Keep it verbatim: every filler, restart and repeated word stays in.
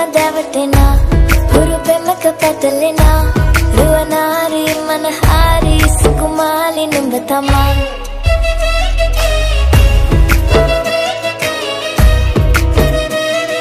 දැවටෙනා හුරු පෙමක පැටලෙනා රුවනාරි මනහාරි සුකුමාලි නුඹ තමා